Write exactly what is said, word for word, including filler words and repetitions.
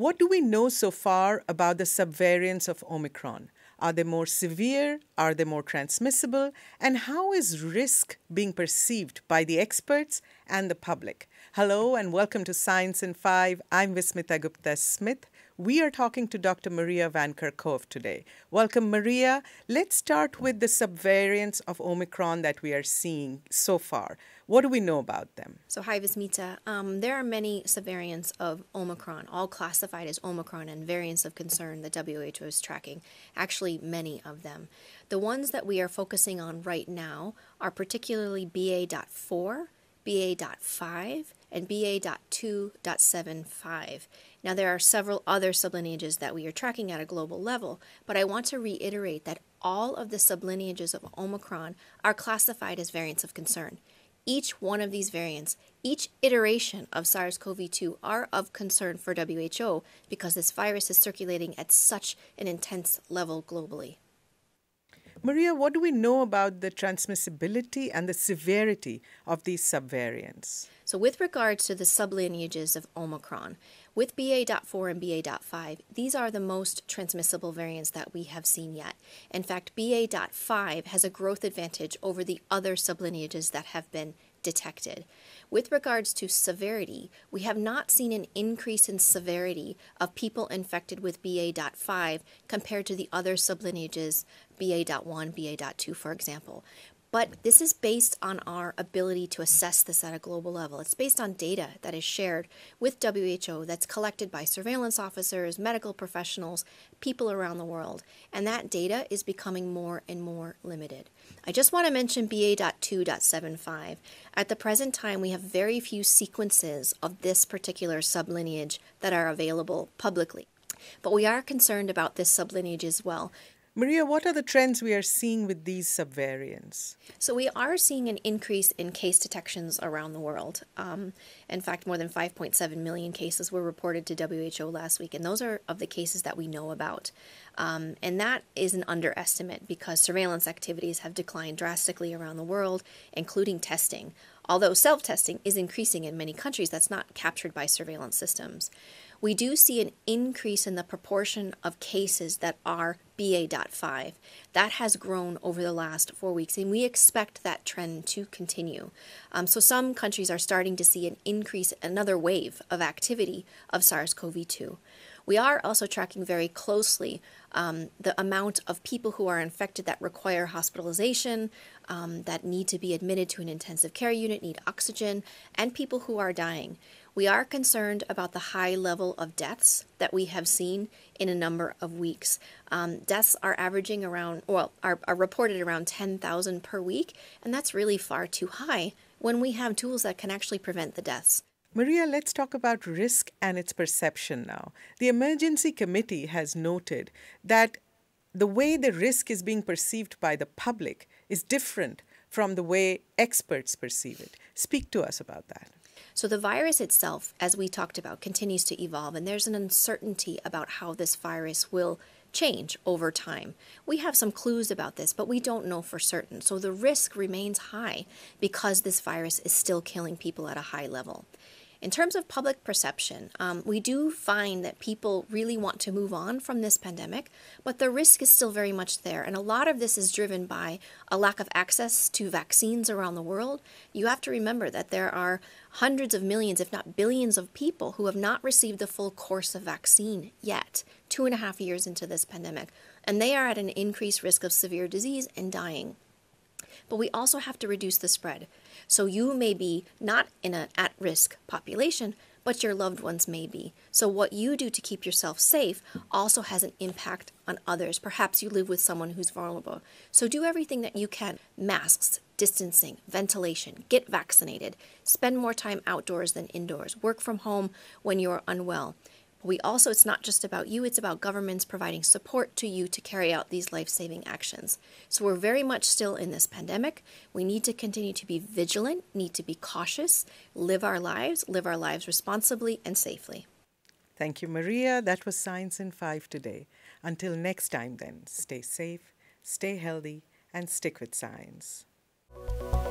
What do we know so far about the subvariants of Omicron? Are they more severe? Are they more transmissible? And how is risk being perceived by the experts and the public? Hello and welcome to Science in Five. I'm Vismita Gupta-Smith. We are talking to Doctor Maria Van Kerkhove today. Welcome, Maria. Let's start with the subvariants of Omicron that we are seeing so far. What do we know about them? So hi, Vismita. Um, there are many subvariants of Omicron, all classified as Omicron and variants of concern that W H O is tracking. Actually, many of them. The ones that we are focusing on right now are particularly B A point four, B A point five, and B A point two point seven five. Now, there are several other sublineages that we are tracking at a global level, but I want to reiterate that all of the sublineages of Omicron are classified as variants of concern. Each one of these variants, each iteration of SARS CoV two are of concern for W H O because this virus is circulating at such an intense level globally. Maria, what do we know about the transmissibility and the severity of these subvariants? So with regards to the sublineages of Omicron, with B A point four and B A point five, these are the most transmissible variants that we have seen yet. In fact, B A point five has a growth advantage over the other sublineages that have been detected. With regards to severity, we have not seen an increase in severity of people infected with B A point five compared to the other sublineages, B A point one, B A point two, for example. But this is based on our ability to assess this at a global level. It's based on data that is shared with W H O that's collected by surveillance officers, medical professionals, people around the world. And that data is becoming more and more limited. I just want to mention B A point two point seven five. At the present time, we have very few sequences of this particular sublineage that are available publicly. But we are concerned about this sublineage as well. Maria, what are the trends we are seeing with these subvariants? So we are seeing an increase in case detections around the world. Um, in fact, more than five point seven million cases were reported to W H O last week, and those are of the cases that we know about. Um, and that is an underestimate because surveillance activities have declined drastically around the world, including testing. Although self-testing is increasing in many countries, that's not captured by surveillance systems. We do see an increase in the proportion of cases that are B A point five. That has grown over the last four weeks, and we expect that trend to continue. Um, so some countries are starting to see an increase, another wave of activity of SARS CoV two. We are also tracking very closely um, the amount of people who are infected that require hospitalization, um, that need to be admitted to an intensive care unit, need oxygen, and people who are dying. We are concerned about the high level of deaths that we have seen in a number of weeks. Um, deaths are averaging around, well, are, are reported around ten thousand per week, and that's really far too high when we have tools that can actually prevent the deaths. Maria, let's talk about risk and its perception now. The emergency committee has noted that the way the risk is being perceived by the public is different from the way experts perceive it. Speak to us about that. So the virus itself, as we talked about, continues to evolve, and there's an uncertainty about how this virus will change over time. We have some clues about this, but we don't know for certain. So the risk remains high because this virus is still killing people at a high level. In terms of public perception, um, we do find that people really want to move on from this pandemic, but the risk is still very much there. And a lot of this is driven by a lack of access to vaccines around the world. You have to remember that there are hundreds of millions, if not billions of people who have not received the full course of vaccine yet, two and a half years into this pandemic. And they are at an increased risk of severe disease and dying. But we also have to reduce the spread. So you may be not in an at-risk population, but your loved ones may be. So what you do to keep yourself safe also has an impact on others. Perhaps you live with someone who's vulnerable. So do everything that you can. Masks, distancing, ventilation, get vaccinated, spend more time outdoors than indoors, work from home when you're unwell. We also, it's not just about you, it's about governments providing support to you to carry out these life-saving actions. So we're very much still in this pandemic. We need to continue to be vigilant, need to be cautious, live our lives, live our lives responsibly and safely. Thank you, Maria. That was Science in Five today. Until next time then, stay safe, stay healthy, and stick with science.